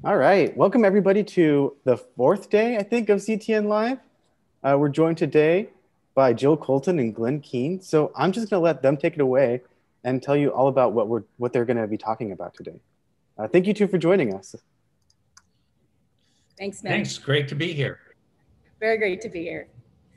All right, welcome everybody to the fourth day, I think, of CTN Live. We're joined today by Jill Culton and Glen Keane. So I'm just going to let them take it away and tell you all about what they're going to be talking about today. Thank you two for joining us. Thanks, man. Thanks, great to be here. Very great to be here.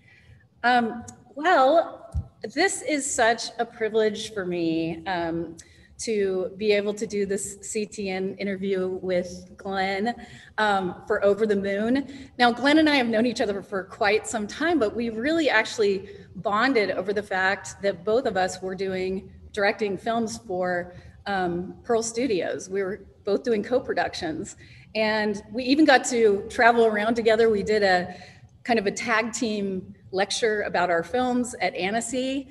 Well, this is such a privilege for me to be able to do this CTN interview with Glen for Over the Moon. Now, Glen and I have known each other for quite some time, but we really actually bonded over the fact that both of us were directing films for Pearl Studios. We were both doing co-productions, and we even got to travel around together. We did a kind of a tag team lecture about our films at Annecy.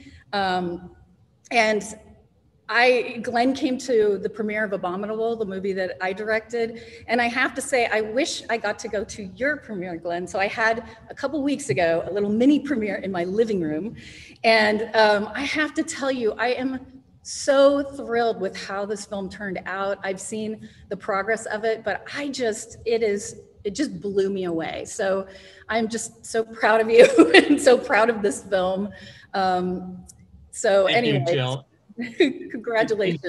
Glen came to the premiere of Abominable, the movie that I directed. And I have to say, I wish I got to go to your premiere, Glen. So I had a couple weeks ago, a little mini premiere in my living room. And I have to tell you, I am so thrilled with how this film turned out. I've seen the progress of it, but it just blew me away. So I'm just so proud of you and so proud of this film. Thank you, Jill. Congratulations.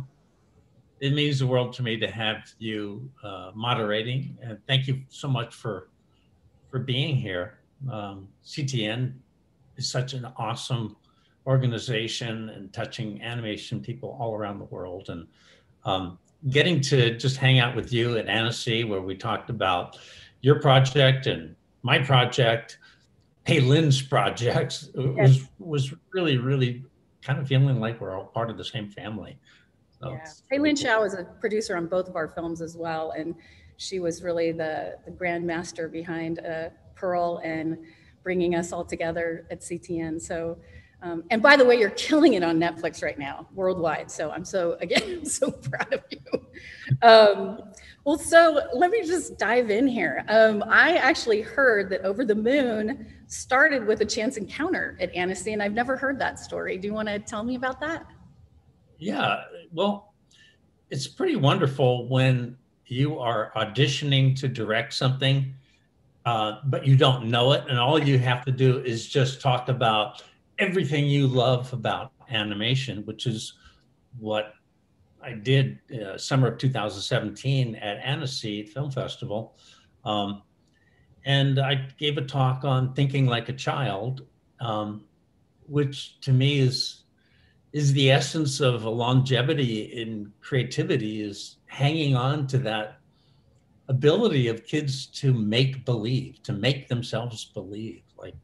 It means the world to me to have you moderating, and thank you so much for being here. CTN is such an awesome organization and touching animation people all around the world, and getting to just hang out with you at Annecy, where we talked about your project and my project, Hey Lynn's projects, was really, really kind of feeling like we're all part of the same family. So yeah. Hey Lynn Chow is a producer on both of our films as well, and she was really the grand master behind Pearl and bringing us all together at CTN. So, and by the way, you're killing it on Netflix right now, worldwide. So I'm so proud of you. Well, so let me just dive in here. I actually heard that Over the Moon started with a chance encounter at Annecy, and I've never heard that story. Do you want to tell me about that? Yeah, well, it's pretty wonderful when you are auditioning to direct something, but you don't know it, and all you have to do is just talk about everything you love about animation, which is what I did summer of 2017 at Annecy Film Festival. And I gave a talk on thinking like a child, which to me is the essence of a longevity in creativity, is hanging on to that ability of kids to make believe, to make themselves believe. Like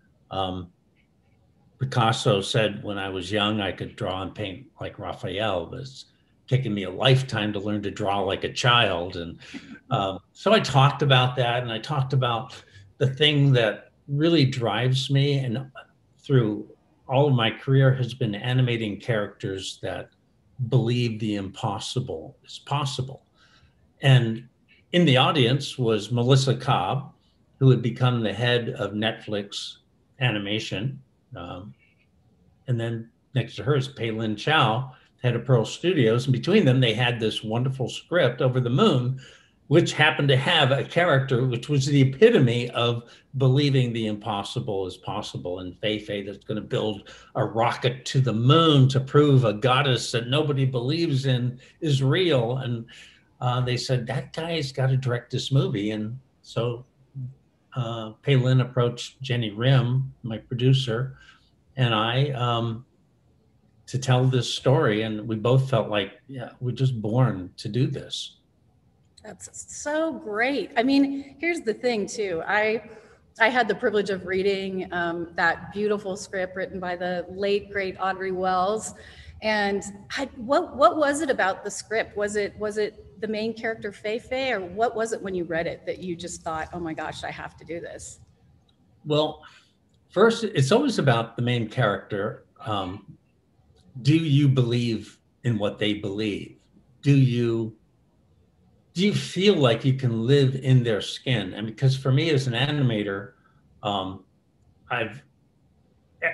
Picasso said, when I was young, I could draw and paint like Raphael, but it's taken me a lifetime to learn to draw like a child. And so I talked about that, and I talked about the thing that really drives me and through all of my career has been animating characters that believe the impossible is possible. And in the audience was Melissa Cobb, who had become the head of Netflix animation. And then next to her is Pei Lin Chow, head of Pearl Studios. And between them, they had this wonderful script, Over the Moon, which happened to have a character which was the epitome of believing the impossible is possible. And Fei Fei that's going to build a rocket to the moon to prove a goddess that nobody believes in is real. And they said, that guy's got to direct this movie. And so Pei Lin approached Jenny Rim, my producer, and I to tell this story. And we both felt like, yeah, we're just born to do this. That's so great. I mean, here's the thing too. I had the privilege of reading that beautiful script written by the late, great Audrey Wells. And what was it about the script? Was it the main character Fei Fei, or what was it when you read it that you just thought, oh my gosh, I have to do this? Well, first, it's always about the main character. Do you believe in what they believe? Do you feel like you can live in their skin? And because for me as an animator, I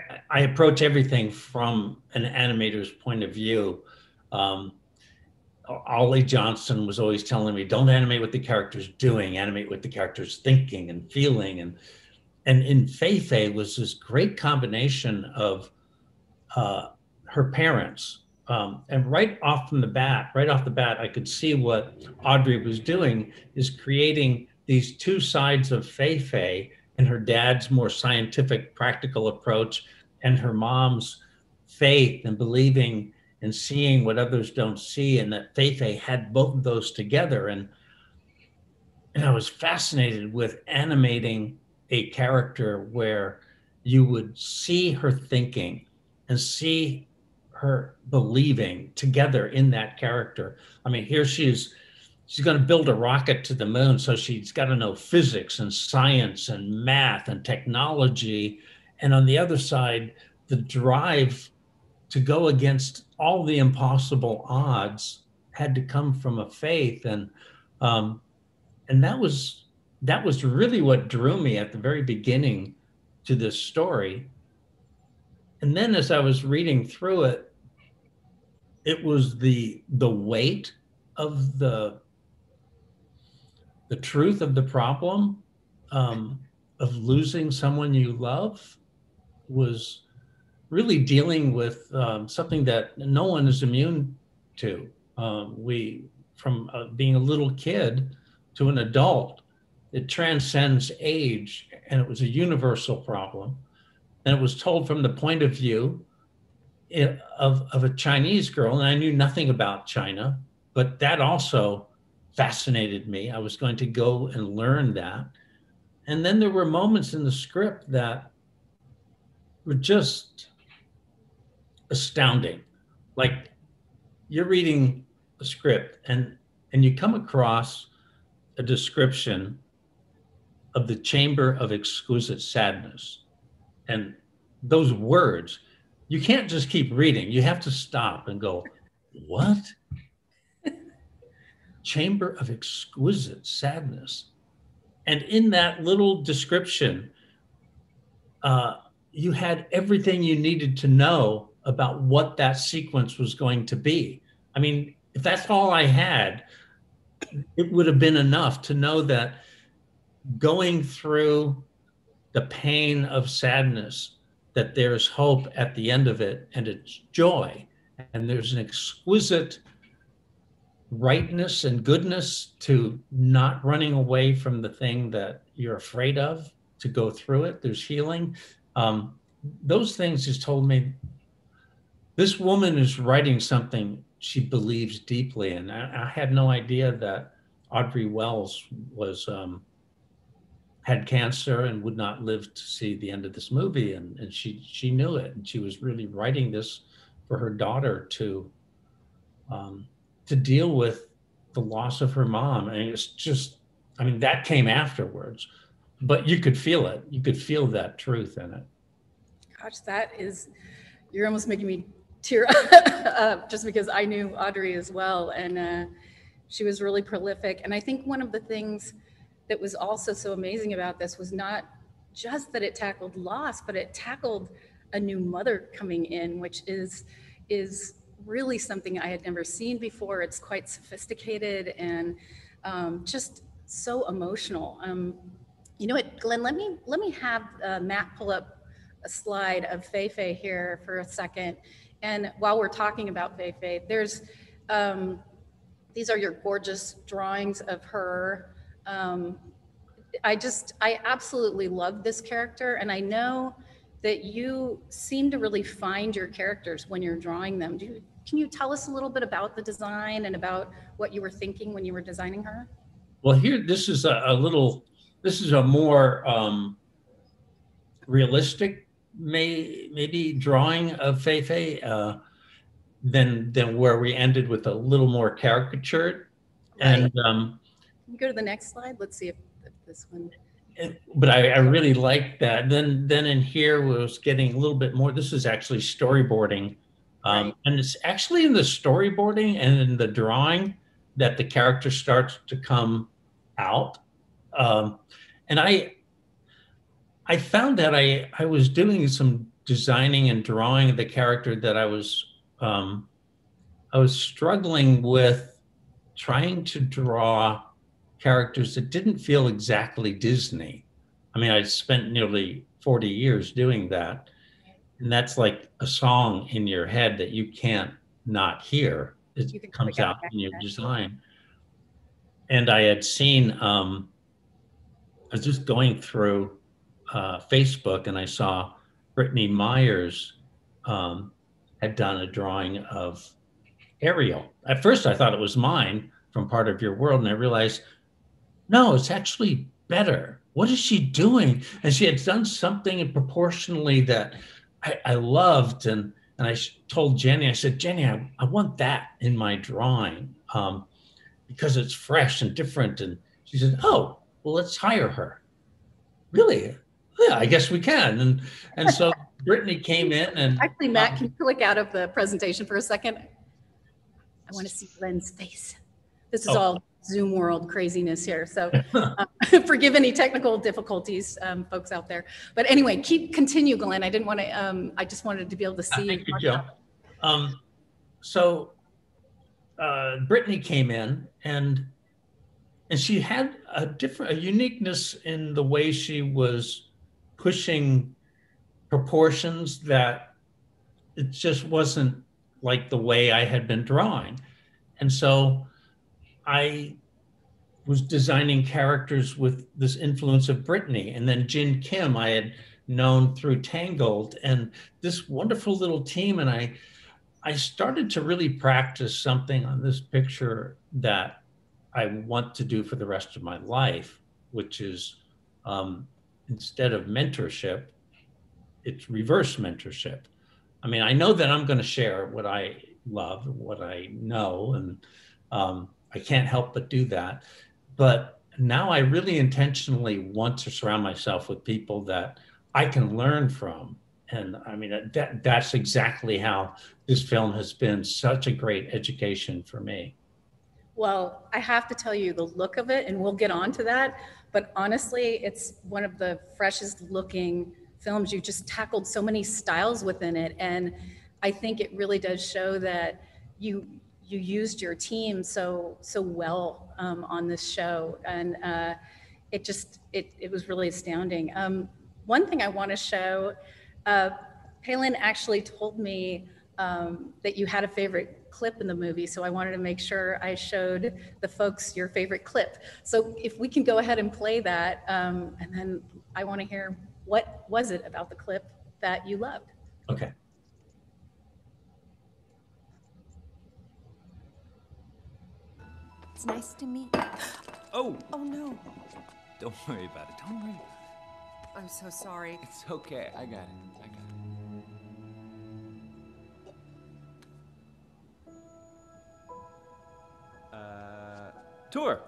approach everything from an animator's point of view. Ollie Johnston was always telling me, don't animate what the character's doing, animate what the character's thinking and feeling. And in Fei Fei was this great combination of her parents. And right off the bat, I could see what Audrey was doing is creating these two sides of Fei Fei, and her dad's more scientific, practical approach, and her mom's faith and believing and seeing what others don't see, and that Fei Fei had both of those together. And I was fascinated with animating a character where you would see her thinking and see her believing together in that character. I mean, here she's going to build a rocket to the moon, so she's got to know physics and science and math and technology. And on the other side, the drive to go against all the impossible odds had to come from a faith. And that was really what drew me at the very beginning to this story. And then as I was reading through it, it was the weight of the truth of the problem, of losing someone you love, was really dealing with something that no one is immune to. From being a little kid to an adult, it transcends age, and it was a universal problem. And it was told from the point of view of a Chinese girl, and I knew nothing about China, but that also fascinated me. I was going to go and learn that. And then there were moments in the script that were just astounding. Like, you're reading a script and you come across a description of the chamber of exquisite sadness. And those words, you can't just keep reading. You have to stop and go, what? Chamber of exquisite sadness. And in that little description, you had everything you needed to know about what that sequence was going to be. I mean, if that's all I had, it would have been enough to know that going through the pain of sadness, that there's hope at the end of it, and it's joy. And there's an exquisite rightness and goodness to not running away from the thing that you're afraid of, to go through it. There's healing. Those things just told me this woman is writing something she believes deeply. And I had no idea that Audrey Wells was had cancer and would not live to see the end of this movie. And she knew it. And she was really writing this for her daughter to deal with the loss of her mom. And it's just, I mean, that came afterwards, but you could feel it. You could feel that truth in it. Gosh, you're almost making me tear up just because I knew Audrey as well. And she was really prolific. And I think one of the things that was also so amazing about this was not just that it tackled loss, but it tackled a new mother coming in, which is really something I had never seen before. It's quite sophisticated and just so emotional. You know what, Glenn, let me have Matt pull up a slide of Fei Fei here for a second. And while we're talking about Fei Fei, there's, these are your gorgeous drawings of her. I absolutely love this character. And I know that you seem to really find your characters when you're drawing them. Can you tell us a little bit about the design and about what you were thinking when you were designing her? Well, here, this is a more realistic, maybe drawing of Fei Fei than where we ended with a little more caricatured. Right. And can you go to the next slide? Let's see if this one. But I really liked that. Then in here was getting a little bit more. This is actually storyboarding. Right. And it's actually in the storyboarding and in the drawing that the character starts to come out. And I found that I was doing some designing and drawing the character that I was struggling with trying to draw characters that didn't feel exactly Disney. I mean, I spent nearly 40 years doing that. And that's like a song in your head that you can't not hear. You can It click comes out out back in your to that. design. And I had seen, I was just going through Facebook and I saw Brittany Myers had done a drawing of Ariel. At first, I thought it was mine from Part of Your World. And I realized, no, it's actually better. What is she doing? And she had done something proportionally that I loved. And I told Jenny, I said, Jenny, I want that in my drawing because it's fresh and different. And she said, oh, well, let's hire her. Really? Yeah, I guess we can. And so Brittany came in and Actually, Matt, can you click out of the presentation for a second? I want to see Glen's face. This is all Zoom world craziness here. So forgive any technical difficulties, folks out there. But anyway, continue, Glen. I didn't want to, I just wanted to be able to see. Thank you, Joe. So Brittany came in and she had a uniqueness in the way she was pushing proportions that it just wasn't like the way I had been drawing. And so I was designing characters with this influence of Brittany. And then Jin Kim, I had known through Tangled, and this wonderful little team. And I started to really practice something on this picture that I want to do for the rest of my life, which is instead of mentorship, it's reverse mentorship. I mean, I know that I'm going to share what I love, what I know, and I can't help but do that. But now I really intentionally want to surround myself with people that I can learn from. And I mean, that's exactly how this film has been such a great education for me. Well, I have to tell you the look of it, and we'll get on to that. But honestly, it's one of the freshest looking films. You just tackled so many styles within it. And I think it really does show that you used your team so well on this show. And it was really astounding. One thing I want to show, Palin actually told me that you had a favorite clip in the movie. So I wanted to make sure I showed the folks your favorite clip. So if we can go ahead and play that, and then I want to hear what was it about the clip that you loved? Okay. It's nice to meet you. Oh! Oh no. Don't worry about it. Don't worry. I'm so sorry. It's okay. I got it. I got it. Tour.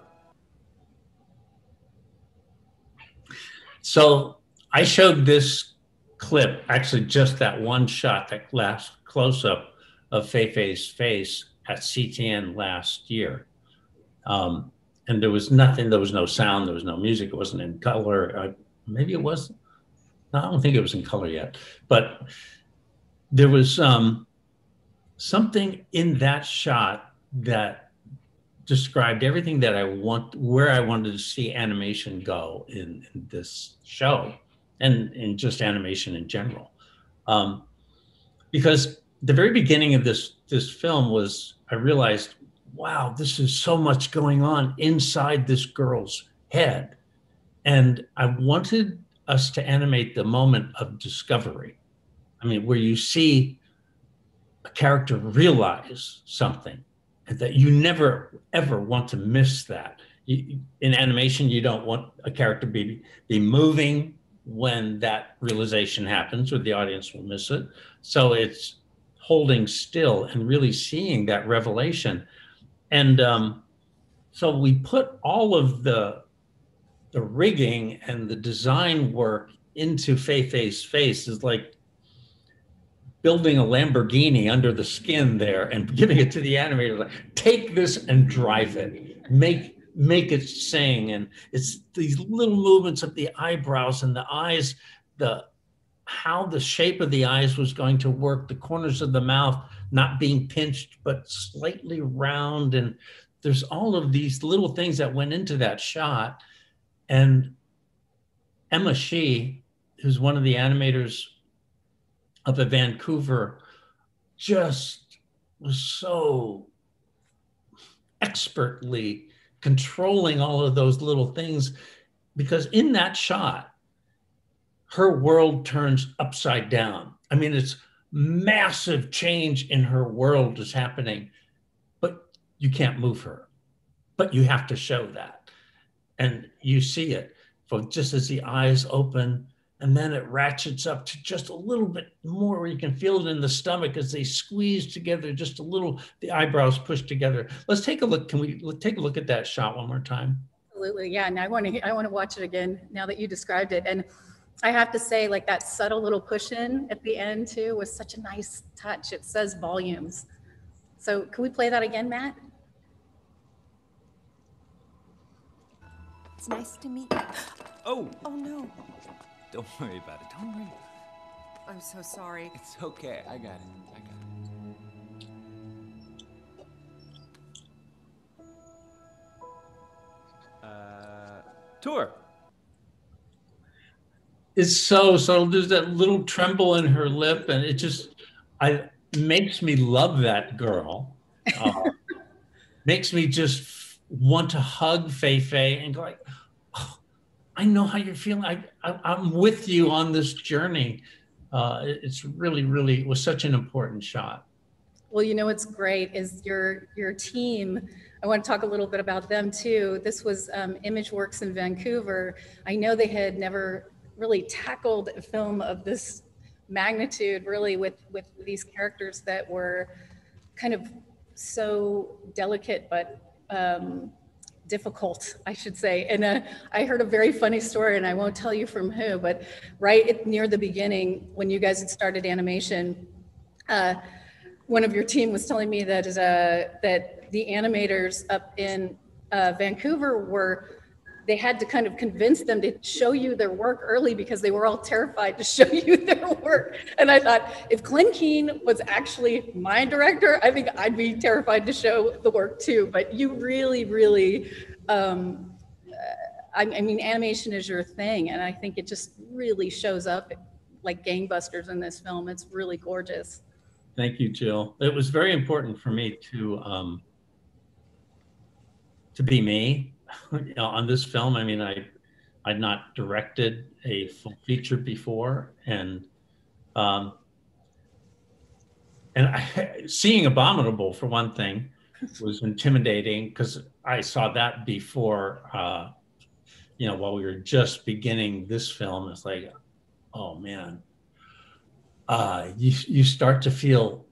So I showed this clip, actually just that one shot, that last close-up of Fei-Fei's face at CTN last year. And there was nothing, there was no sound, there was no music, it wasn't in color. Maybe it was, no, I don't think it was in color yet. But there was something in that shot that described everything that I want, where I wanted to see animation go in this show and in just animation in general. Because the very beginning of this film was, I realized, wow, this is so much going on inside this girl's head. And I wanted us to animate the moment of discovery. I mean, where you see a character realize something, and that you never, ever want to miss that. In animation, you don't want a character be moving when that realization happens, or the audience will miss it. So it's holding still and really seeing that revelation. And so we put all of the rigging and the design work into Fei-Fei's face. Is like building a Lamborghini under the skin there and giving it to the animator, like, take this and drive it, make it sing. And it's these little movements of the eyebrows and the eyes, how the shape of the eyes was going to work, the corners of the mouth not being pinched, but slightly round, and there's all of these little things that went into that shot. And Emma Shee, who's one of the animators up at Vancouver, just was so expertly controlling all of those little things, because in that shot, her world turns upside down. I mean, it's massive change in her world is happening, but you can't move her, but you have to show that. And you see it from just as the eyes open, and then it ratchets up to just a little bit more where you can feel it in the stomach as they squeeze together just a little, the eyebrows pushed together. Let's take a look. Can we take a look at that shot one more time? Absolutely, yeah. And I want to watch it again now that you described it. And I have to say, like, that subtle little push in at the end too was such a nice touch. It says volumes. So can we play that again, Matt? It's nice to meet you. Oh, Oh no. don't worry about it. Don't worry. I'm so sorry. It's okay. I got it. I got it. Tour. It's so there's that little tremble in her lip, and it just makes me love that girl. Makes me just want to hug Fei Fei and go like, oh, I know how you're feeling. I'm with you on this journey. It's really, it was such an important shot. Well, you know what's great is your team. I want to talk a little bit about them too. This was ImageWorks in Vancouver. I know they had never really tackled a film of this magnitude, really, with these characters that were kind of so delicate but difficult, I should say. And I heard a very funny story, and I won't tell you from who, but near the beginning, when you guys had started animation, one of your team was telling me that that the animators up in Vancouver they had to kind of convince them to show you their work early because they were all terrified to show you their work. And I thought, if Glen Keane was actually my director, I think I'd be terrified to show the work too. But you really, I mean, animation is your thing. And I think it just really shows up like gangbusters in this film. It's really gorgeous. Thank you, Jill. It was very important for me to be me. You know, on this film. I mean, I'd not directed a full feature before, and seeing Abominable, for one thing, was intimidating because I saw that before. You know, while we were just beginning this film, it's like, oh man, you start to feel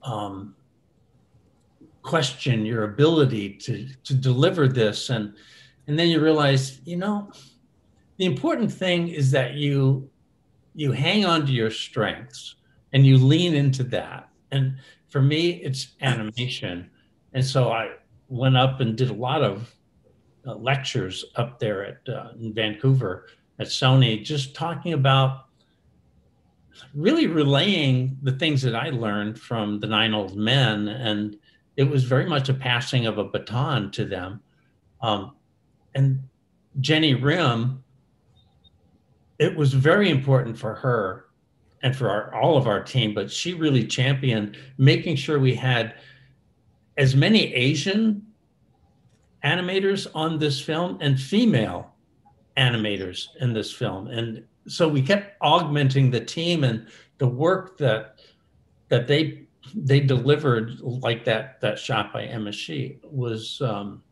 question your ability to deliver this, and then you realize, you know, the important thing is that you hang on to your strengths and you lean into that. And for me, it's animation, and so I went up and did a lot of lectures up there in Vancouver at Sony, just talking about really relaying the things that I learned from the 9 Old Men, and it was very much a passing of a baton to them. And Jenny Rim, it was very important for her and for all of our team, but she really championed making sure we had as many Asian animators on this film and female animators in this film. And so we kept augmenting the team, and the work that they delivered, like that shot by Emma Shee, was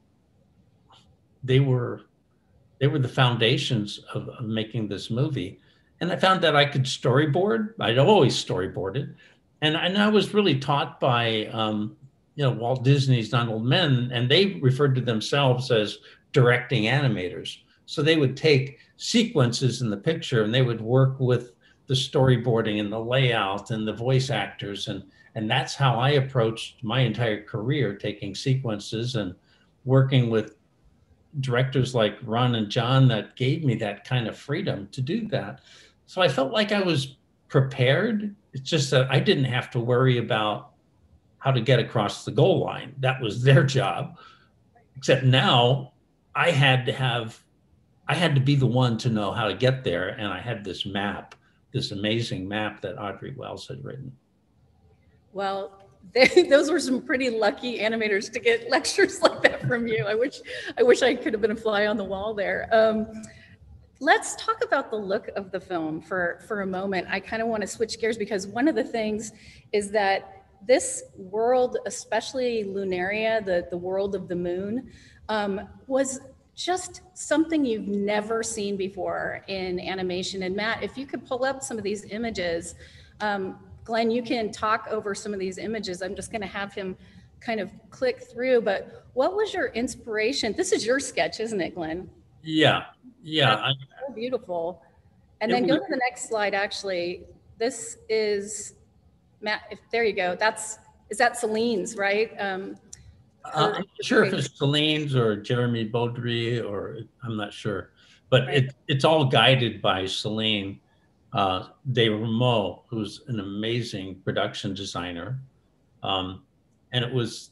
they were the foundations of making this movie. And I found that I could storyboard. I'd always storyboarded, and I was really taught by Walt Disney's 9 Old Men, and they referred to themselves as directing animators. So they would take sequences in the picture and they would work with the storyboarding and the layout and the voice actors. And that's how I approached my entire career, taking sequences and working with directors like Ron and John that gave me that kind of freedom to do that. So I felt like I was prepared. It's just that I didn't have to worry about how to get across the goal line. That was their job. except now I had to have, I had to be the one to know how to get there. And I had this map, this amazing map that Audrey Wells had written. Well, those were some pretty lucky animators to get lectures like that from you. I wish I could have been a fly on the wall there. Let's talk about the look of the film for a moment. I kind of want to switch gears because one of the things is that this world, especially Lunaria, the world of the moon, was just something you've never seen before in animation. And Matt, if you could pull up some of these images, Glenn, you can talk over some of these images. I'm just going to have him kind of click through, but what was your inspiration? This is your sketch, isn't it, Glenn? Yeah, yeah. That's so beautiful. And then go to the next slide, actually. This is, Matt, there you go. Is that Celine's, right? I'm not sure if it's Celine's or Jeremy Baudry, or I'm not sure. But right. it's all guided by Celine de Rameau, who's an amazing production designer. And it was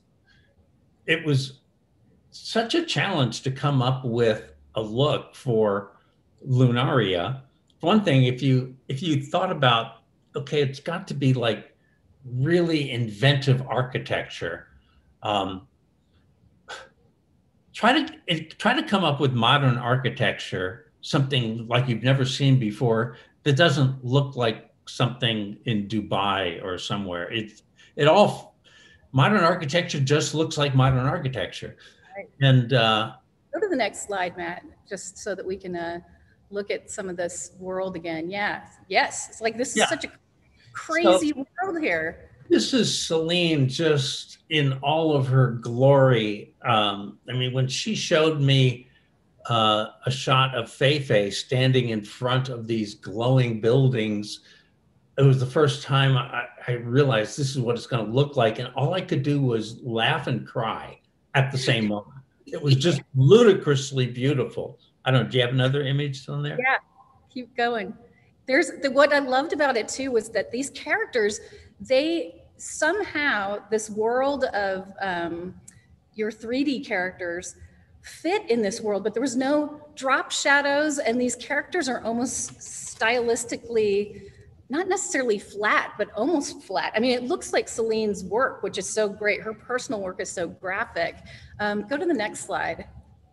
such a challenge to come up with a look for Lunaria. One thing, if you thought about, okay, it's got to be like really inventive architecture. Try to come up with modern architecture, something like you've never seen before that doesn't look like something in Dubai or somewhere. Modern architecture just looks like modern architecture. Right. And go to the next slide, Matt, just so that we can look at some of this world again. Yeah, yes, it's like this is such a crazy world here. This is Celine just in all of her glory. I mean, when she showed me a shot of Feifei standing in front of these glowing buildings, it was the first time I realized this is what it's going to look like. And all I could do was laugh and cry at the same moment. It was just ludicrously beautiful. I don't know, do you have another image on there? Yeah, keep going. What I loved about it too was that these characters, they somehow, this world of your 3D characters fit in this world, but there was no drop shadows, and these characters are almost stylistically, not necessarily flat, but almost flat. I mean, it looks like Celine's work, which is so great. Her personal work is so graphic. Go to the next slide.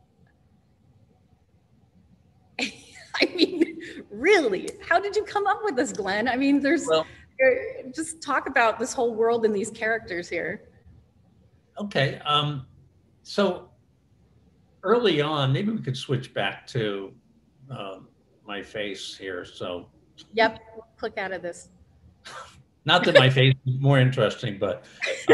I mean, really, how did you come up with this, Glenn? I mean, just talk about this whole world and these characters here. Okay, so early on, maybe we could switch back to my face here. So, yep, click out of this. Not that my face is more interesting, but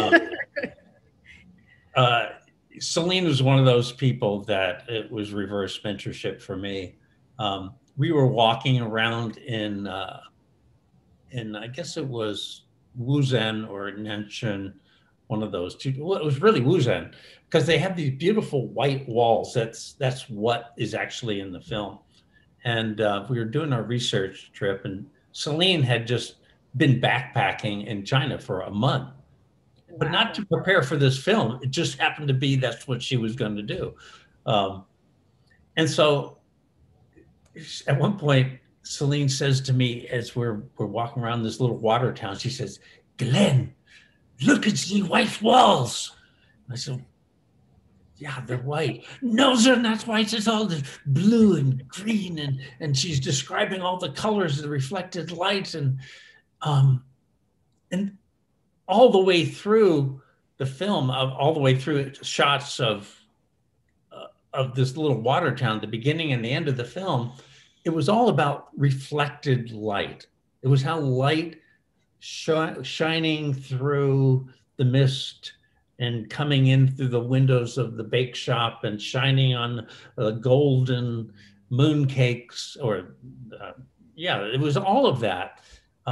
Celine was one of those people that it was reverse mentorship for me. We were walking around in I guess it was Wuzhen or Nanshan, one of those two. Well, it was really Wuzhen, because they have these beautiful white walls. That's what is actually in the film. And we were doing our research trip, and Celine had just been backpacking in China for a month, but not to prepare for this film. It just happened to be that's what she was going to do. And so at one point, Celine says to me as we're walking around this little water town, she says, "Glenn, look at the white walls." And I said, "Yeah, they're white." "No, they're not white. It's all the blue and green." And she's describing all the colors of the reflected light. And all the way through the film, all the way through shots of this little water town, the beginning and the end of the film, it was all about reflected light. It was how light shining through the mist and coming in through the windows of the bake shop and shining on golden moon cakes, or it was all of that.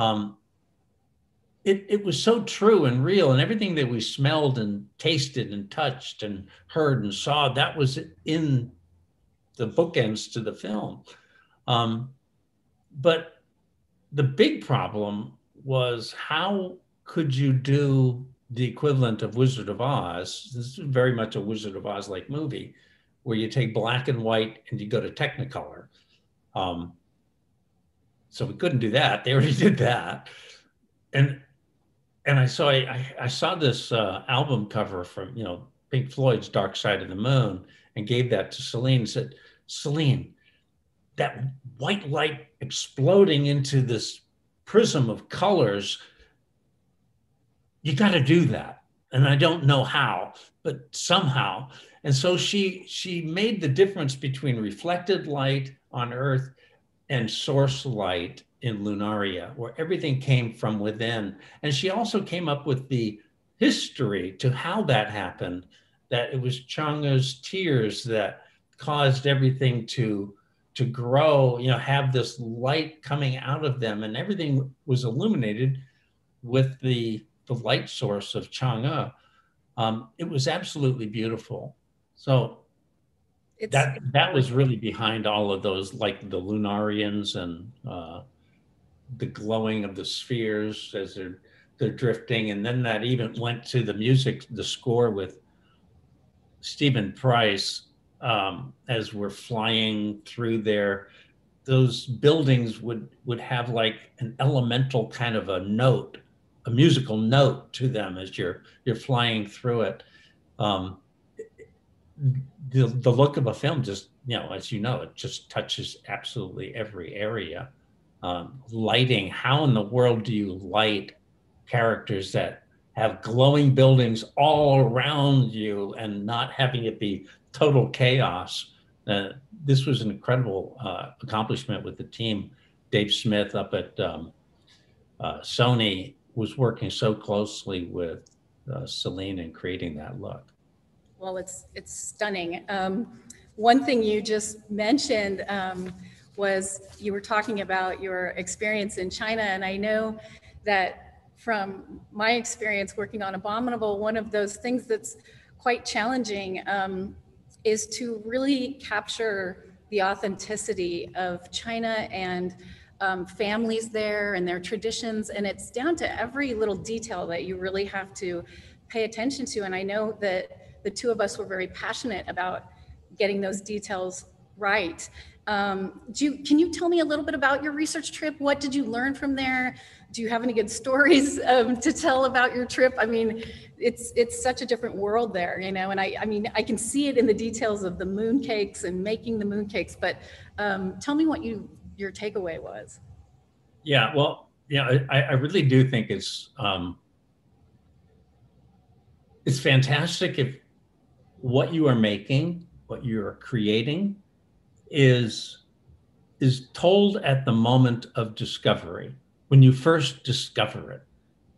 It was so true and real, and everything that we smelled and tasted and touched and heard and saw, that was in the bookends to the film. But the big problem was, how could you do the equivalent of Wizard of Oz. This is very much a Wizard of Oz-like movie, where you take black and white and you go to Technicolor. So we couldn't do that. They already did that. And I saw this album cover from, Pink Floyd's Dark Side of the Moon, and gave that to Celine and said, Celine, that white light exploding into this prism of colors, you got to do that. And I don't know how, but somehow. And so she made the difference between reflected light on Earth and source light in Lunaria, where everything came from within. And she also came up with the history to how that happened, that it was Chang'e's tears that caused everything to grow, have this light coming out of them, and everything was illuminated with the light source of Chang'e. It was absolutely beautiful. So that was really behind all of those, like the Lunarians and the glowing of the spheres as they're drifting. And then that even went to the music, the score with Stephen Price, as we're flying through there. Those buildings would have like an elemental kind of a note, a musical note to them as you're flying through it. The look of a film just, as you know, it just touches absolutely every area. Lighting, how in the world do you light characters that have glowing buildings all around you and not having it be total chaos? This was an incredible accomplishment with the team. Dave Smith up at Sony was working so closely with Celine in creating that look. Well, it's stunning. One thing you just mentioned was you were talking about your experience in China, and I know that from my experience working on Abominable, one of those things that's quite challenging is to really capture the authenticity of China and families there and their traditions. And it's down to every little detail that you really have to pay attention to. And I know that the two of us were very passionate about getting those details right. Can you tell me a little bit about your research trip? What did you learn from there? Do you have any good stories to tell about your trip? I mean, it's such a different world there, and I can see it in the details of the mooncakes and making the mooncakes, but tell me what your takeaway was. Yeah, well, I really do think it's fantastic if what you are making, what you're creating, is told at the moment of discovery. When you first discover it,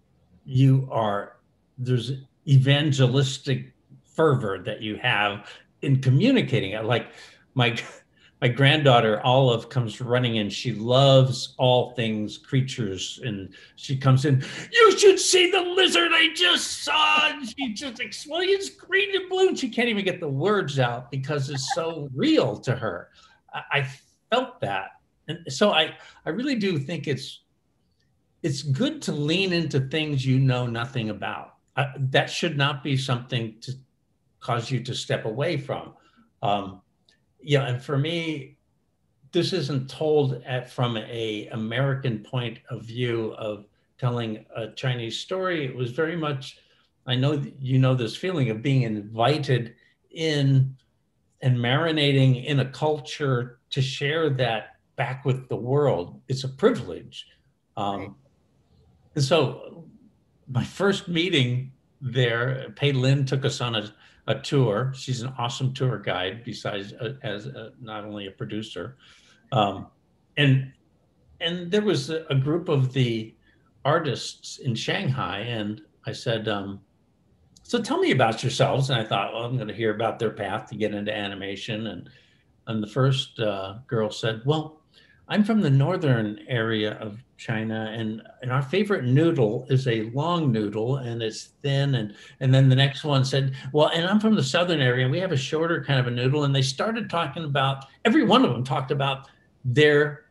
there's evangelistic fervor that you have in communicating it. Like my granddaughter Olive comes running in. She loves all things creatures, and she comes in. You should see the lizard I just saw. And she just explodes green and blue. And she can't even get the words out because it's so real to her. I felt that, and so I really do think it's good to lean into things you know nothing about. That should not be something to cause you to step away from. And for me, this isn't told from a American point of view of telling a Chinese story. It was very much, I know that this feeling of being invited in and marinating in a culture to share that back with the world. It's a privilege. Right. And so my first meeting there, Pei Lin took us on a tour. She's an awesome tour guide, besides as not only a producer. And there was a group of the artists in Shanghai, and I said, so tell me about yourselves. And I thought, well, I'm going to hear about their path to get into animation. And the first girl said, well, I'm from the northern area of China, and our favorite noodle is a long noodle, and it's thin. And then the next one said, well, and I'm from the southern area, and we have a shorter kind of a noodle. And they started talking about, every one of them talked about their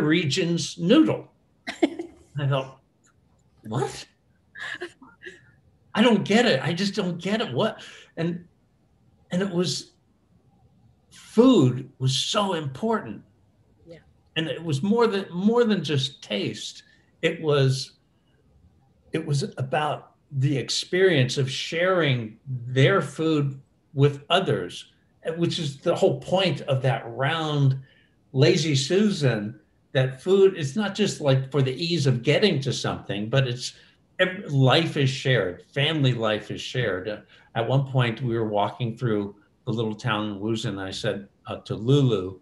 region's noodle. I thought, what? I don't get it. I just don't get it. What? And it was, food was so important. Yeah. And it was more than just taste. It was about the experience of sharing their food with others, which is the whole point of that round Lazy Susan. That food is not just like for the ease of getting to something, but it's life is shared, family life is shared. At one point, we were walking through the little town in Wuzhen, and I said to Lulu,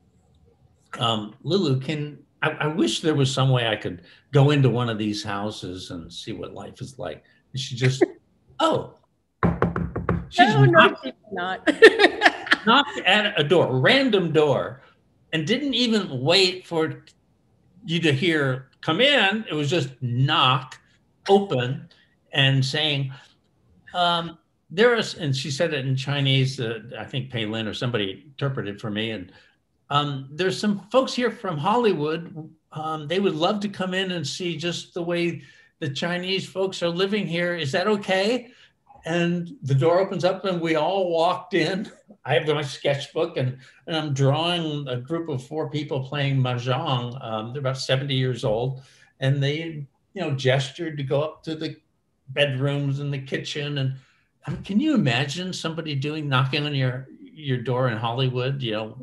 Lulu, I wish there was some way I could go into one of these houses and see what life is like. And she just, oh, she's No, she's not. knocked at a door, random door, and didn't even wait for you to hear, come in. It was just knock, open, and saying, there is, and she said it in Chinese, I think Pei Lin or somebody interpreted for me, and there's some folks here from Hollywood. They would love to come in and see just the way the Chinese folks are living here. Is that okay? And the door opens up and we all walked in. I have my sketchbook and I'm drawing a group of 4 people playing mahjong. They're about 70 years old. And they, gestured to go up to the bedrooms and the kitchen. And I mean, can you imagine somebody knocking on your door in Hollywood?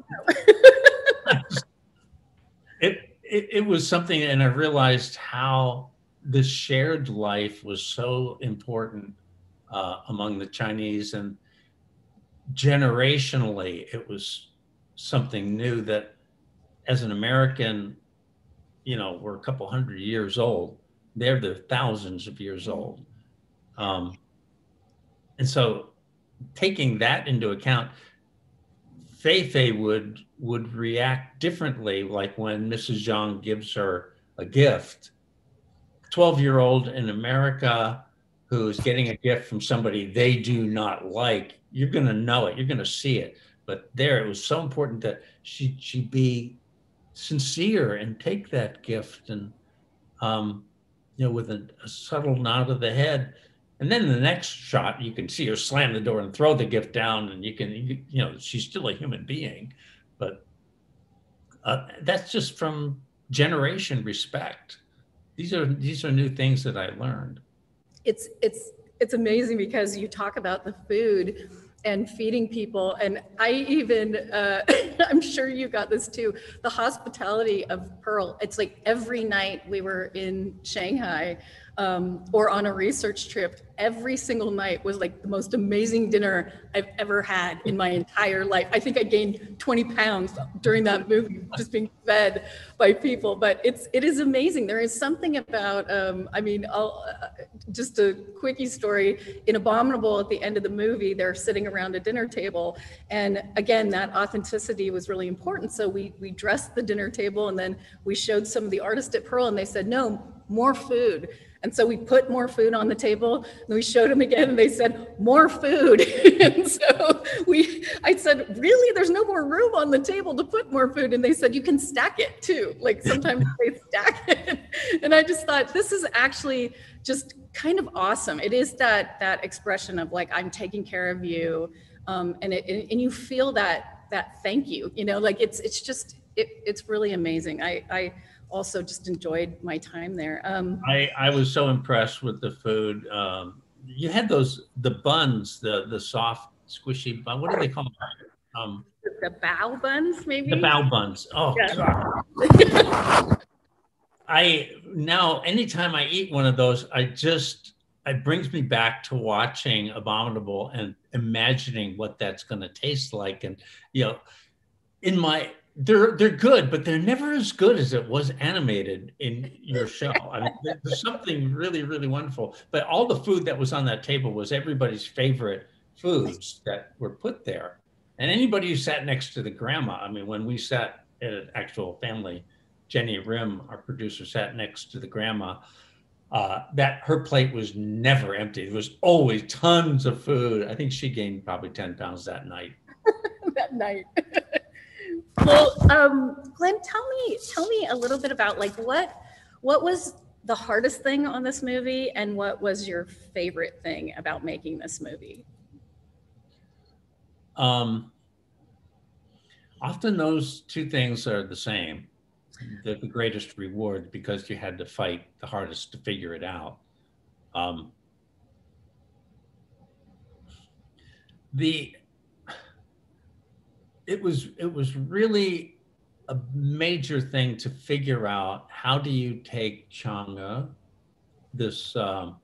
It was something, and I realized how the shared life was so important among the Chinese, and generationally, it was something new that, as an American, we're a couple hundred years old. They're the thousands of years old, and so taking that into account, Fei would react differently, like when Mrs. Zhang gives her a gift. 12-year-old in America who's getting a gift from somebody they do not like, you're going to know it, you're going to see it. But there, it was so important that she be sincere and take that gift, and with a subtle nod of the head. And then in the next shot, you can see her slam the door and throw the gift down, and she's still a human being. But that's just from generation respect. These are new things that I learned. It's amazing because you talk about the food and feeding people, and I even I'm sure you got this too, the hospitality of Pearl. It's like every night we were in Shanghai or on a research trip, every single night was like the most amazing dinner I've ever had in my entire life. I think I gained 20 pounds during that movie, just being fed by people. But it is amazing. There is something about, just a quickie story. In Abominable, at the end of the movie, they're sitting around a dinner table. And again, that authenticity was really important. So we dressed the dinner table, and then we showed some of the artists at Pearl, and they said, no, more food. And so we put more food on the table, and we showed them again, and they said, more food. And so I said, really, there's no more room on the table to put more food? And they said, you can stack it too. Like sometimes they stack it. And I just thought, this is actually just kind of awesome. It is that expression of like, I'm taking care of you. And you feel that thank you, like it's really amazing. I also just enjoyed my time there. I was so impressed with the food. You had the buns, the soft, squishy bun. What do they call them? The bao buns, maybe? The bao buns. Oh, yeah. God. Anytime I eat one of those, it brings me back to watching Abominable and imagining what that's going to taste like. And, they're good, but they're never as good as it was animated in your show. I mean, there's something really, really wonderful. But all the food that was on that table was everybody's favorite foods that were put there. And anybody who sat next to the grandma, I mean, when we sat at an actual family, Jenny Rim, our producer, sat next to the grandma, that her plate was never empty. There was always tons of food. I think she gained probably 10 pounds that night. That night. Well, Glenn, tell me a little bit about like what was the hardest thing on this movie, and what was your favorite thing about making this movie? Often those two things are the same. They're the greatest reward because you had to fight the hardest to figure it out. Um, the it was really a major thing to figure out how do you take Chang'e, this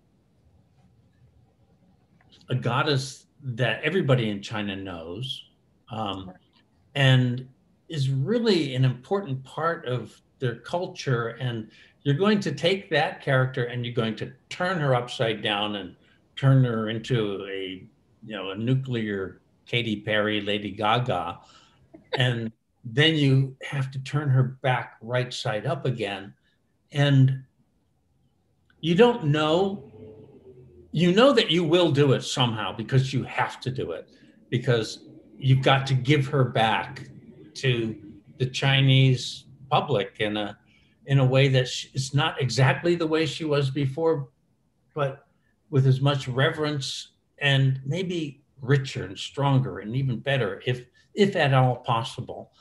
a goddess that everybody in China knows, and is really an important part of their culture. And you're going to take that character and you're going to turn her upside down and turn her into a, a nuclear Katy Perry, Lady Gaga. And then you have to turn her back right side up again. And you don't know, you know that you will do it somehow because you have to do it, because you've got to give her back to the Chinese public in a way that is not exactly the way she was before, but with as much reverence and maybe richer and stronger and even better, if at all possible.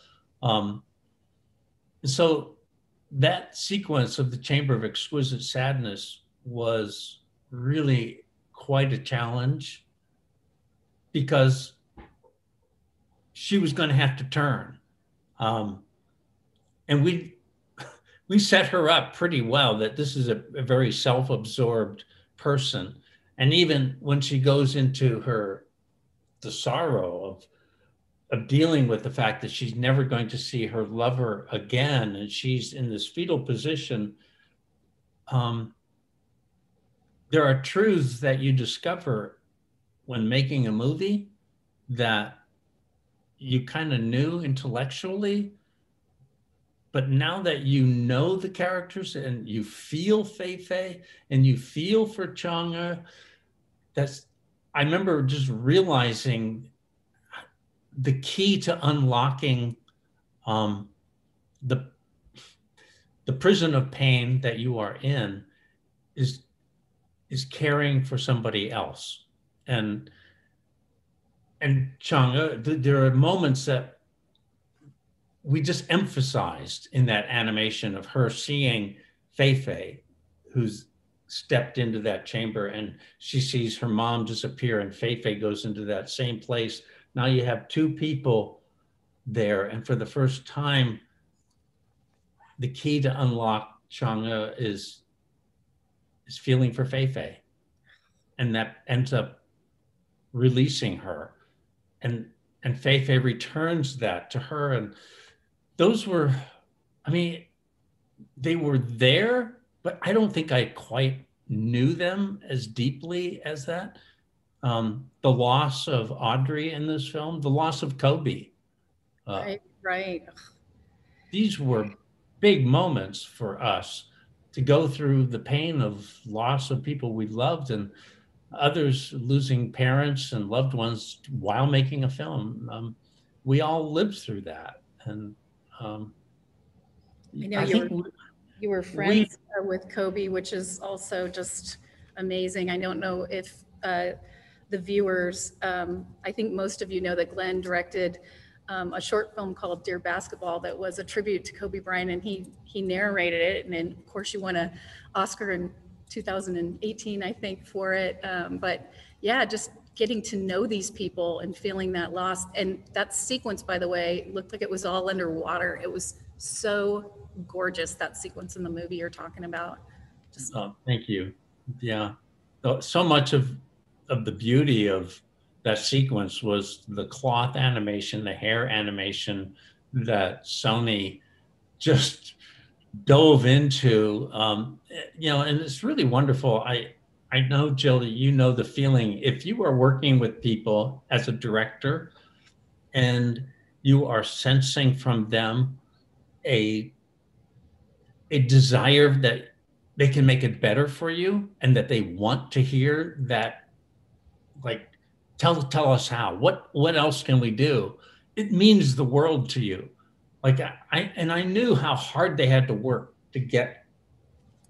So that sequence of the Chamber of Exquisite Sadness was really quite a challenge, because she was going to have to turn. And we set her up pretty well, that this is a very self-absorbed person. And even when she goes into the sorrow of dealing with the fact that she's never going to see her lover again, and she's in this fetal position, there are truths that you discover when making a movie that you kind of knew intellectually, but now that you know the characters and you feel Fei and you feel for Chang'e, I remember just realizing the key to unlocking the prison of pain that you are in is caring for somebody else. And Chang'e, there are moments that we just emphasized in that animation of her seeing Fei, who's stepped into that chamber, and she sees her mom disappear, and Fei goes into that same place. Now you have two people there, and for the first time, the key to unlock Chang'e is feeling for Fei, and that ends up releasing her, and Fei returns that to her. And those were, I mean, they were there, but I don't think I quite knew them as deeply as that. The loss of Audrey in this film, the loss of Kobe. Right. These were big moments for us to go through the pain of loss of people we loved, and others losing parents and loved ones while making a film. We all lived through that. And I know you were friends with Kobe, which is also just amazing. I don't know if the viewers, I think most of you know that Glenn directed a short film called Dear Basketball that was a tribute to Kobe Bryant, and he narrated it. And then, of course, you won an Oscar in 2018, I think, for it. But yeah, just getting to know these people and feeling that loss. And that sequence, by the way, looked like it was all underwater. It was so gorgeous, that sequence in the movie you're talking about. Thank you. Yeah. So much of the beauty of that sequence was the cloth animation, the hair animation that Sony just dove into, and it's really wonderful. I know, Jill, that you know the feeling if you are working with people as a director and you are sensing from them a desire that they can make it better for you, and that they want to hear that, like, tell us how, what else can we do? It means the world to you. Like I knew how hard they had to work to get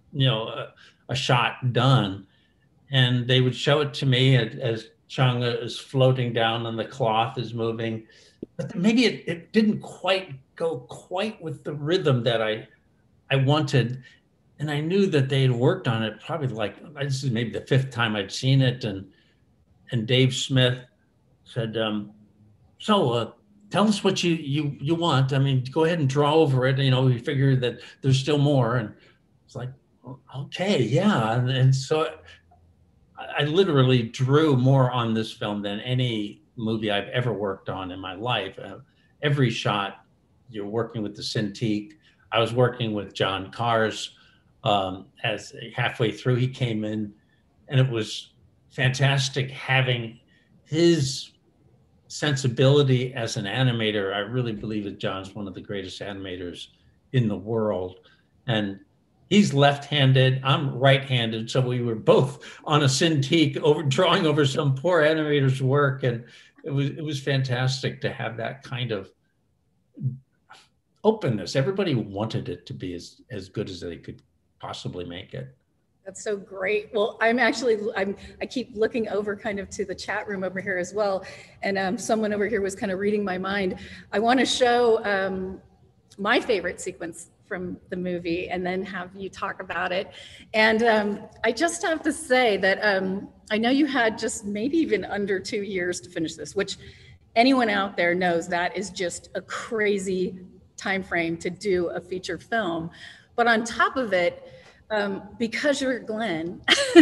a shot done, and they would show it to me as Chung is floating down and the cloth is moving. But maybe it didn't quite go quite with the rhythm that I wanted. And I knew that they had worked on it probably this is maybe the fifth time I'd seen it. And Dave Smith said, so tell us what you want. I mean, go ahead and draw over it. We figure that there's still more. And it's like, okay, yeah. And so I literally drew more on this film than any movie I've ever worked on in my life. Every shot, you're working with the Cintiq. I was working with John Cars. As halfway through, he came in, and it was fantastic having his sensibility as an animator. I really believe that John's one of the greatest animators in the world. And he's left-handed, I'm right-handed, so we were both on a Cintiq drawing over some poor animator's work, and it was fantastic to have that kind of openness. Everybody wanted it to be as good as they could possibly make it. That's so great. Well, I keep looking over kind of to the chat room over here as well. And someone over here was kind of reading my mind. I want to show my favorite sequence from the movie and then have you talk about it. And I just have to say that I know you had just maybe even under 2 years to finish this, which anyone out there knows that is just a crazy time frame to do a feature film. But on top of it, because you're Glen,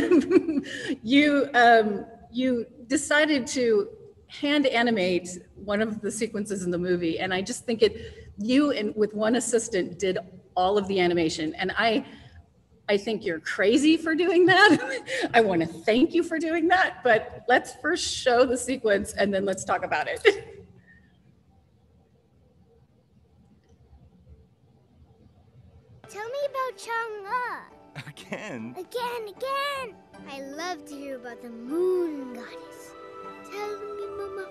you decided to hand animate one of the sequences in the movie, and I just think with one assistant did all of the animation, and I think you're crazy for doing that. I want to thank you for doing that, but let's first show the sequence and then let's talk about it. Tell me about Chang'e. Again? Again. I love to hear about the moon goddess. Tell me, Mama.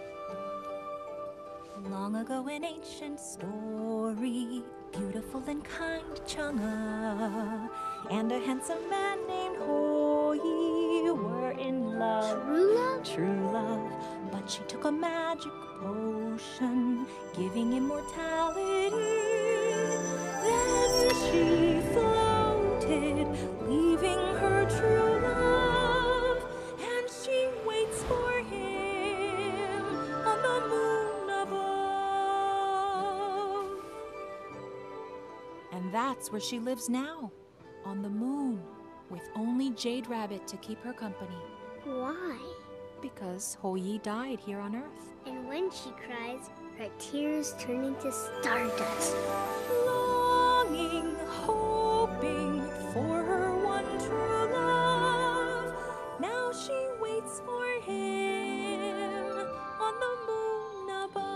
Long ago, an ancient story, beautiful and kind Chang'e and a handsome man named Hoi were in love. True love? True love. But she took a magic potion, giving immortality. Then she floated, leaving her true love, and she waits for him on the moon above. And that's where she lives now, on the moon, with only Jade Rabbit to keep her company. Why? Because Hoi died here on Earth. And when she cries, her tears turn into stardust. Longing, hoping for her one true love. Now she waits for him on the moon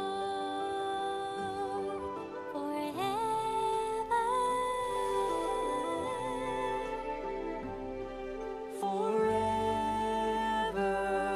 above. Forever. Forever.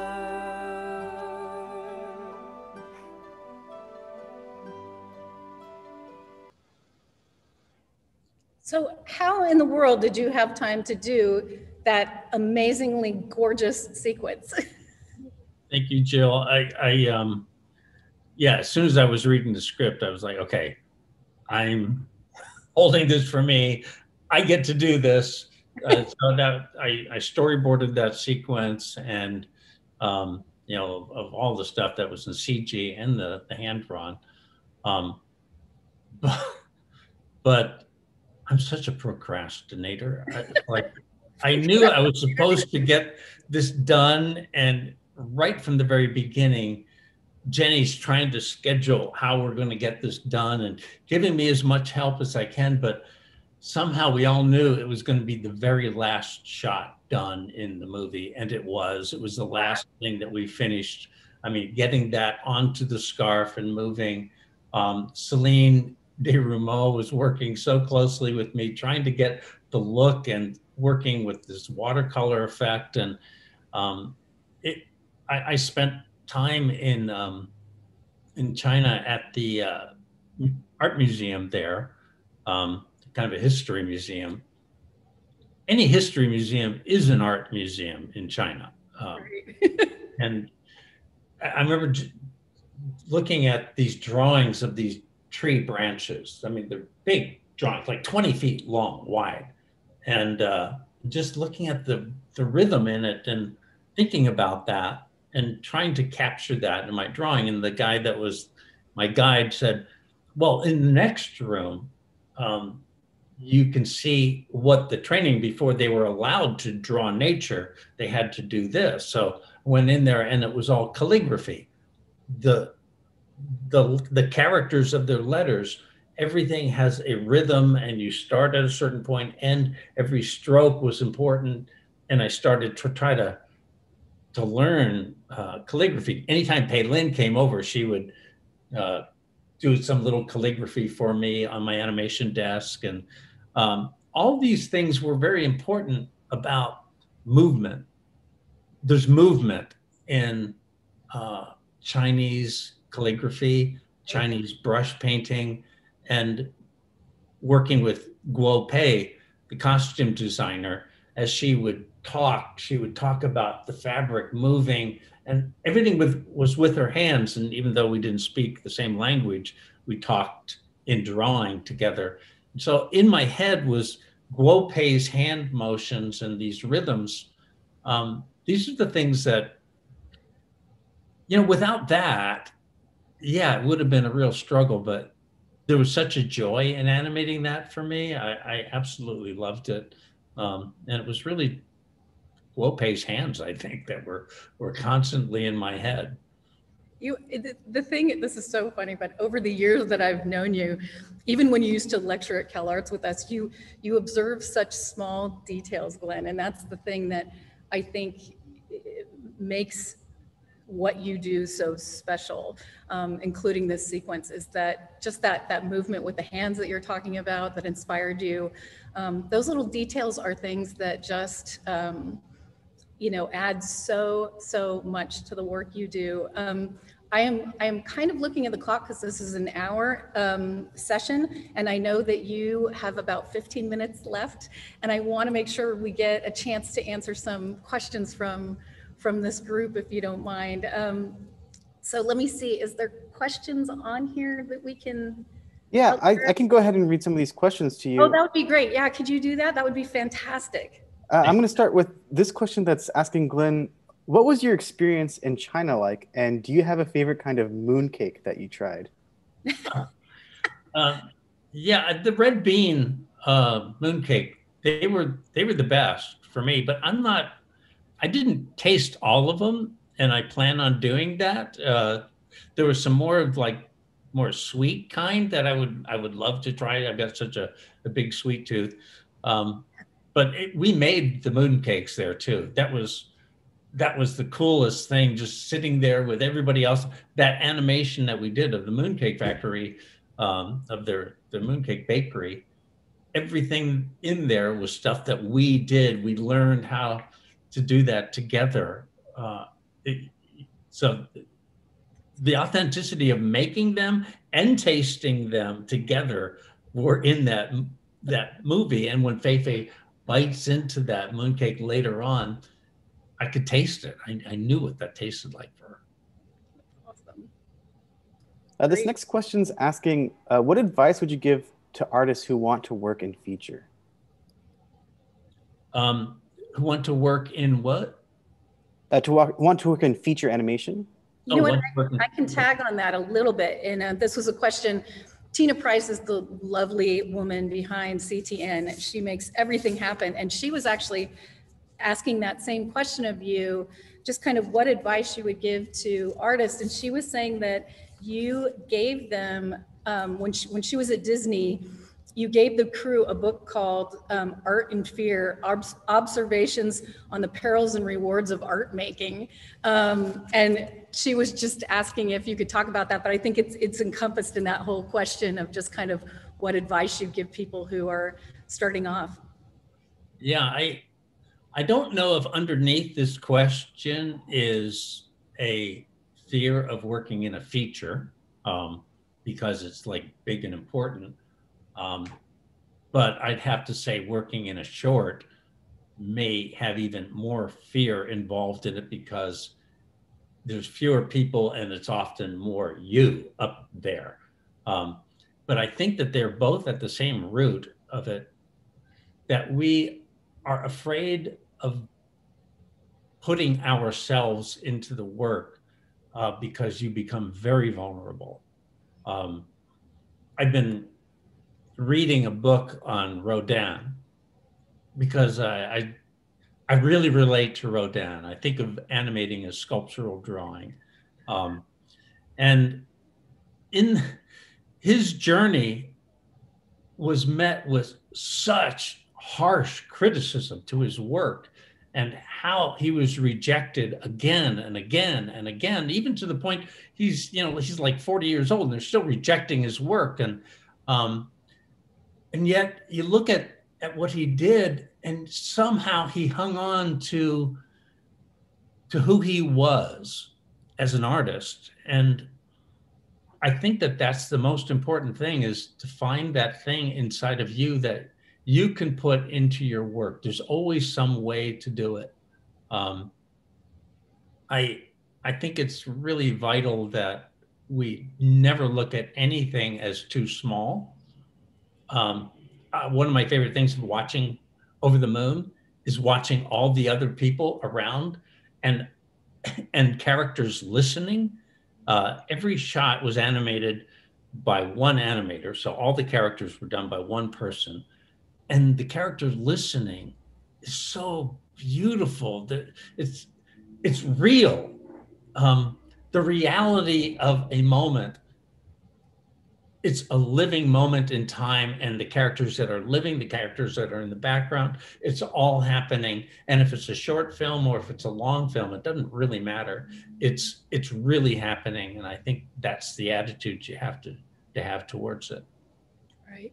So how in the world did you have time to do that amazingly gorgeous sequence? Thank you, Jill. Yeah, as soon as I was reading the script, I was like, okay, I'm holding this for me. I get to do this. So that I storyboarded that sequence, and of all the stuff that was in CG and the hand drawn. But I'm such a procrastinator. I knew I was supposed to get this done, and right from the very beginning, Jenny's trying to schedule how we're going to get this done and giving me as much help as I can, but somehow we all knew it was going to be the very last shot done in the movie, and it was the last thing that we finished. I mean, getting that onto the scarf and moving. Celine Desrumeaux was working so closely with me, trying to get the look and working with this watercolor effect. And I spent time in China at the art museum there, kind of a history museum. any history museum is an art museum in China. And I remember looking at these drawings of these tree branches. I mean, they're big drawings, like 20 feet long, wide. And just looking at the rhythm in it and thinking about that and trying to capture that in my drawing. And the guy that was my guide said, well, in the next room, you can see what the training before they were allowed to draw nature, they had to do this. So I went in there and it was all calligraphy. The characters of their letters, everything has a rhythm, and you start at a certain point, and every stroke was important. And I started to try to learn calligraphy. Anytime Pei Lin came over, she would do some little calligraphy for me on my animation desk. And all these things were very important about movement. There's movement in Chinese calligraphy, Chinese brush painting, and working with Guo Pei, the costume designer. As she would talk about the fabric moving, and everything was with her hands. And even though we didn't speak the same language, we talked in drawing together. And so in my head was Guo Pei's hand motions and these rhythms. These are the things that, without that, yeah, it would have been a real struggle, but there was such a joy in animating that for me. I absolutely loved it. And it was really Guo Pei's hands, I think, that were constantly in my head. This is so funny, but over the years that I've known you, even when you used to lecture at CalArts with us, you observe such small details, Glenn, and that's the thing that I think makes what you do so special, including this sequence, is that just that movement with the hands that you're talking about that inspired you. Those little details are things that just add so much to the work you do. I am kind of looking at the clock because this is an hour session, and I know that you have about 15 minutes left, and I want to make sure we get a chance to answer some questions from this group, if you don't mind. So let me see, is there questions on here that we can? Yeah, I can go ahead and read some of these questions to you. Oh, that would be great. Yeah, could you do that? That would be fantastic. I'm going to start with this question that's asking Glenn, what was your experience in China like? And do you have a favorite kind of mooncake that you tried? Yeah, the red bean mooncake, they were the best for me, but I didn't taste all of them, and I plan on doing that. There was some more sweet kind that I would love to try. I've got such a big sweet tooth. But we made the mooncakes there too. That was the coolest thing, just sitting there with everybody else. That animation that we did of the Mooncake Factory, of the Mooncake Bakery, everything in there was stuff that we did. We learned how to do that together. So the authenticity of making them and tasting them together were in that movie. And when Fei bites into that mooncake later on, I could taste it. I knew what that tasted like for her. Awesome. This next question is asking, what advice would you give to artists who want to work in feature? Who want to work in what? Want to work in feature animation? You know what, I can tag on that a little bit. And this was a question. Tina Price is the lovely woman behind CTN. She makes everything happen. And she was actually asking that same question of you, just kind of what advice you would give to artists. And she was saying that you gave them, when she was at Disney, you gave the crew a book called Art and Fear, Observations on the Perils and Rewards of Art Making. And she was just asking if you could talk about that, but I think it's encompassed in that whole question of just kind of what advice you give people who are starting off. Yeah, I don't know if underneath this question is a fear of working in a feature, because it's like big and important. But I'd have to say working in a short, may have even more fear involved in it because there's fewer people and it's often more you up there. But I think that they're both at the same root of it, that we are afraid of putting ourselves into the work because you become very vulnerable. I've been reading a book on Rodin because I really relate to Rodin. I think of animating as sculptural drawing. And in his journey was met with such harsh criticism to his work and how he was rejected again and again and again, even to the point he's like 40 years old and they're still rejecting his work. And yet you look at what he did and somehow he hung on to who he was as an artist. And I think that that's the most important thing, is to find that thing inside of you that you can put into your work. There's always some way to do it. I think it's really vital that we never look at anything as too small. One of my favorite things of watching Over the Moon is watching all the other people around and characters listening. Every shot was animated by one animator, so all the characters were done by one person, and the characters listening is so beautiful that it's real. The reality of a moment, it's a living moment in time, and the characters that are living, the characters that are in the background, it's all happening. And if it's a short film or if it's a long film, it doesn't really matter. It's really happening. And I think that's the attitude you have to have towards it. Right.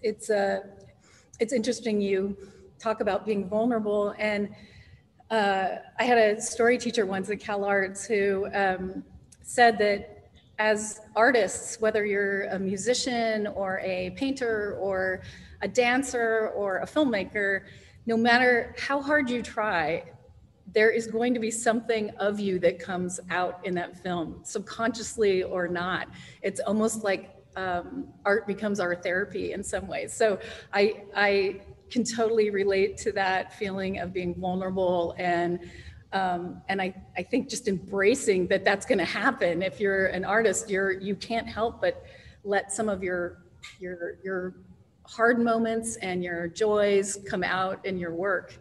It's interesting you talk about being vulnerable. And I had a story teacher once at Cal Arts who said that as artists, whether you're a musician or a painter or a dancer or a filmmaker, no matter how hard you try, there is going to be something of you that comes out in that film, subconsciously or not. It's almost like art becomes our therapy in some ways. So I can totally relate to that feeling of being vulnerable, and I think just embracing that that's going to happen. If you're an artist, you can't help but let some of your hard moments and your joys come out in your work.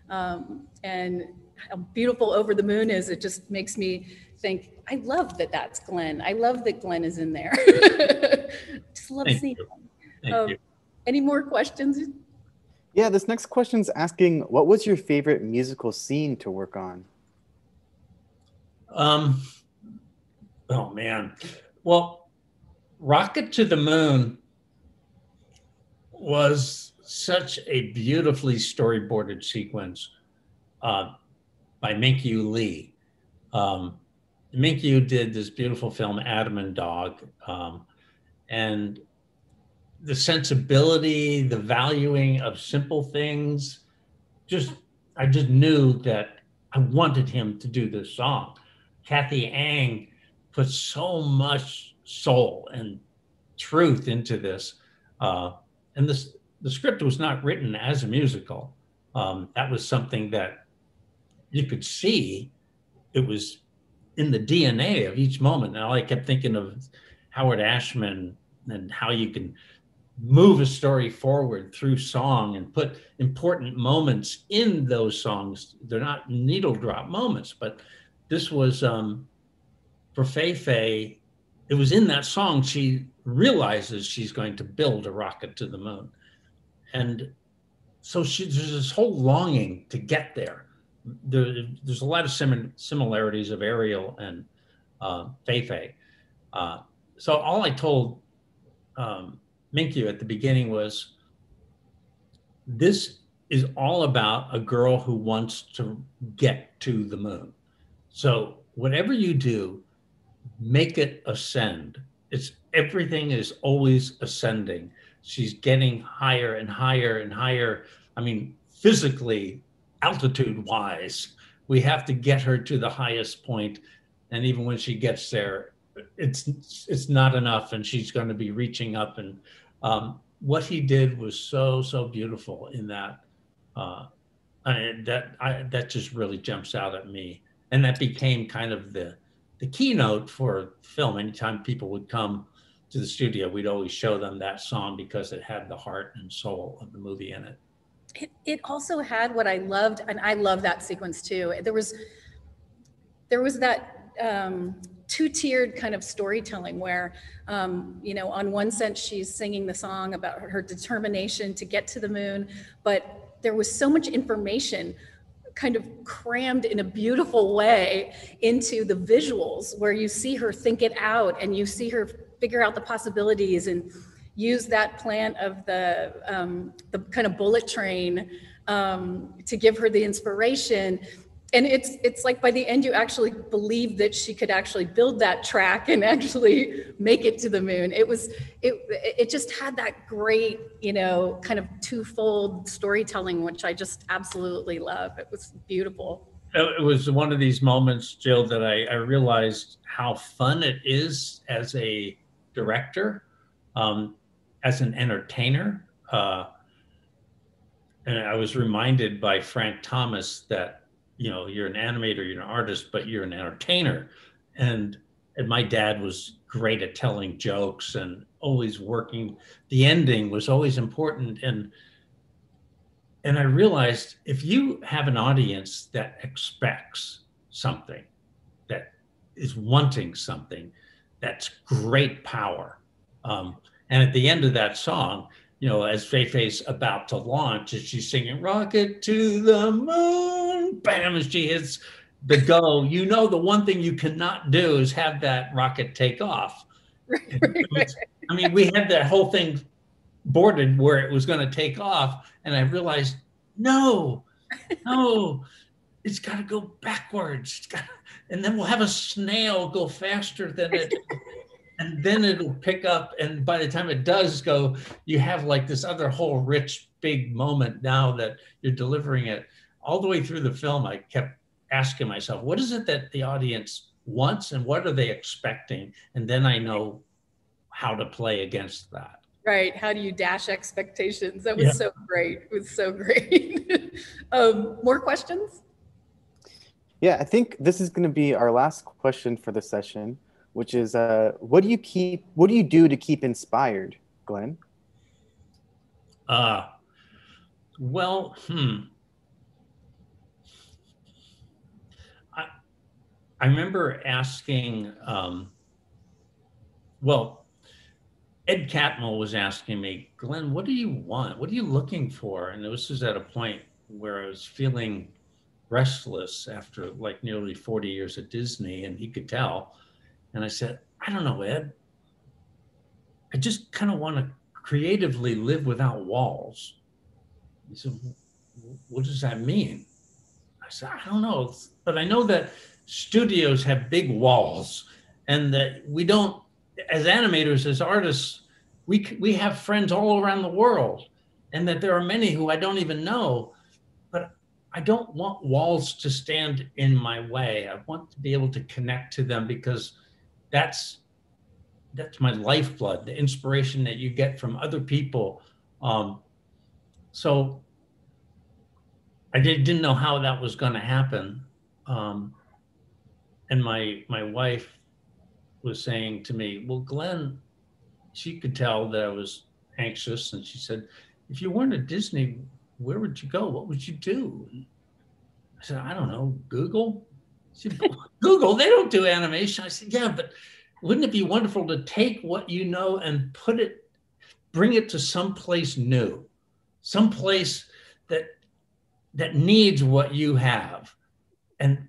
And how beautiful Over the Moon is, it just makes me think, I love that that's Glen. I love that Glen is in there. Just love seeing him. Thank you. Any more questions? Yeah, this next question's asking, what was your favorite musical scene to work on? Oh man. Well, Rocket to the Moon was such a beautifully storyboarded sequence by Minkyu Lee. Minkyu did this beautiful film, Adam and Dog. And the sensibility, the valuing of simple things, I just knew that I wanted him to do this song. Kathy Ang put so much soul and truth into this. And the script was not written as a musical. That was something that you could see. It was in the DNA of each moment. And all I kept thinking of Howard Ashman and how you can move a story forward through song and put important moments in those songs. They're not needle drop moments, but this was for Fei. It was in that song she realizes she's going to build a rocket to the moon. And so there's this whole longing to get there. There's a lot of similarities of Ariel and Fei. So all I told Minkyu at the beginning was, this is all about a girl who wants to get to the moon. So whatever you do, make it ascend. Everything is always ascending. She's getting higher and higher and higher. I mean, physically, altitude wise. We have to get her to the highest point, and even when she gets there, it's not enough, and she's going to be reaching up. And what he did was so beautiful in that. That just really jumps out at me, and that became kind of the keynote for film. Anytime people would come to the studio, we'd always show them that song because it had the heart and soul of the movie in it. It also had what I loved, and I love that sequence too. There was that two-tiered kind of storytelling where, on one sense, she's singing the song about her determination to get to the moon, but there was so much information kind of crammed in a beautiful way into the visuals where you see her think it out and you see her figure out the possibilities and use that plan of the kind of bullet train to give her the inspiration. And it's like by the end, you actually believe that she could actually build that track and actually make it to the moon. It just had that great, kind of twofold storytelling, which I just absolutely love. It was beautiful. It was one of these moments, Jill, that I realized how fun it is as a director, as an entertainer. And I was reminded by Frank Thomas that, you're an animator, you're an artist, but you're an entertainer. And my dad was great at telling jokes and always working. The ending was always important. And I realized if you have an audience that expects something, that is wanting something, that's great power. And at the end of that song, as Feifei's about to launch, as she's singing "Rocket to the Moon," bam, as she hits the go, the one thing you cannot do is have that rocket take off. I mean, we had that whole thing boarded where it was going to take off, and I realized, no, it's got to go backwards. And then we'll have a snail go faster than it. And then it'll pick up, and by the time it does go, you have like this other whole rich, big moment now that you're delivering it. All the way through the film, I kept asking myself, what is it that the audience wants and what are they expecting? And then I know how to play against that. Right. How do you dash expectations? That was so great. It was so great. More questions? Yeah, I think this is going to be our last question for the session, which is, what do you do to keep inspired, Glenn? Well, I remember asking, Ed Catmull was asking me, Glenn, what do you want? What are you looking for? And this was at a point where I was feeling restless after like nearly 40 years at Disney, and he could tell. And I said, I don't know, Ed. I just kind of want to creatively live without walls. He said, what does that mean? I said, I don't know. But I know that studios have big walls and that we don't, as animators, as artists, we have friends all around the world, and that there are many who I don't even know. But I don't want walls to stand in my way. I want to be able to connect to them because that's my lifeblood, the inspiration that you get from other people. So I didn't know how that was going to happen. And my wife was saying to me, well, Glenn, she could tell that I was anxious. And she said, if you weren't at Disney, where would you go? What would you do? And I said, I don't know, Google? She said, Google, they don't do animation. I said, yeah, but wouldn't it be wonderful to take what you know and bring it to someplace new, someplace that needs what you have? And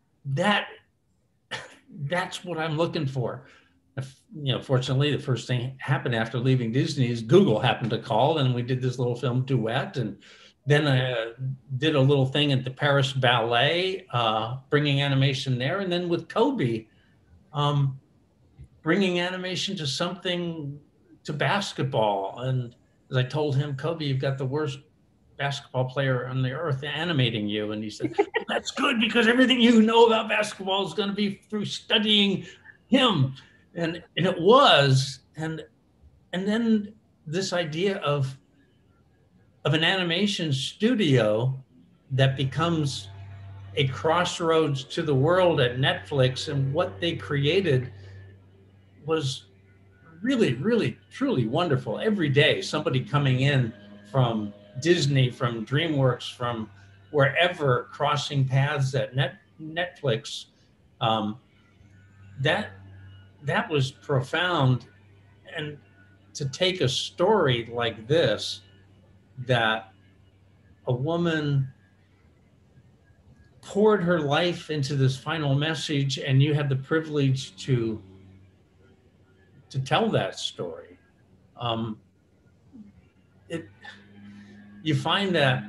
that's what I'm looking for. Fortunately, the first thing happened after leaving Disney is Google happened to call, and we did this little film duet. And then I did a little thing at the Paris Ballet, bringing animation there. And then with Kobe, bringing animation to basketball. And as I told him, Kobe, you've got the worst basketball player on the earth animating you. And he said, that's good because everything you know about basketball is going to be through studying him. And it was. And then this idea of an animation studio that becomes a crossroads to the world at Netflix, and what they created was really, really, truly wonderful. Every day, somebody coming in from Disney, from DreamWorks, from wherever, crossing paths at Netflix. That was profound. And to take a story like this, that a woman poured her life into this final message, and you had the privilege to tell that story. You find that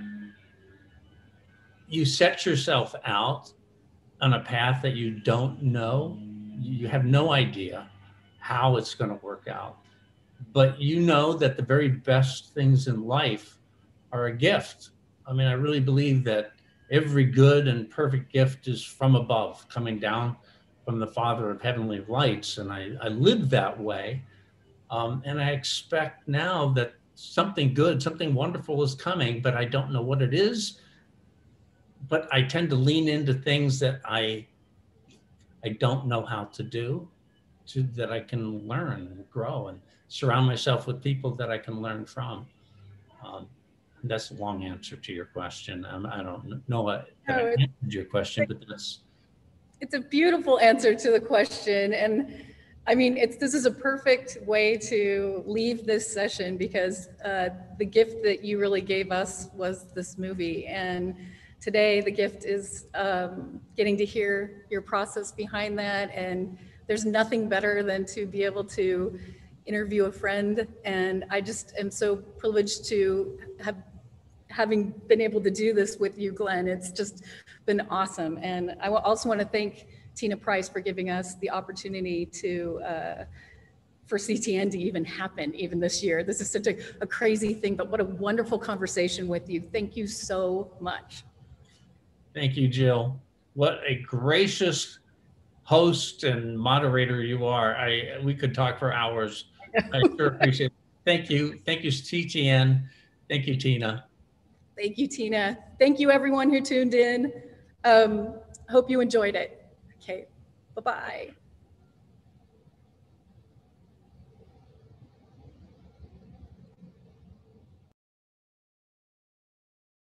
you set yourself out on a path that you don't know. You have no idea how it's going to work out, but you know that the very best things in life are a gift. I mean, I really believe that every good and perfect gift is from above, coming down from the Father of heavenly lights. And I live that way. And I expect now that something good, something wonderful is coming, but I don't know what it is. But I tend to lean into things that I don't know how to do, that I can learn and grow, and surround myself with people that I can learn from. That's a long answer to your question. I don't know that I answered your question, but it's a beautiful answer to the question. And I mean, this is a perfect way to leave this session, because the gift that you really gave us was this movie. And today the gift is getting to hear your process behind that. And there's nothing better than to be able to interview a friend. And I just am so privileged to having been able to do this with you, Glenn. It's just been awesome. And I also want to thank Tina Price for giving us the opportunity for CTN to even happen even this year. This is such a crazy thing, but what a wonderful conversation with you. Thank you so much. Thank you, Jill. What a gracious host and moderator you are. We could talk for hours. I sure appreciate it. Thank you. Thank you, CTN. Thank you, Tina. Thank you, Tina. Thank you, everyone who tuned in. Hope you enjoyed it. Okay, bye-bye.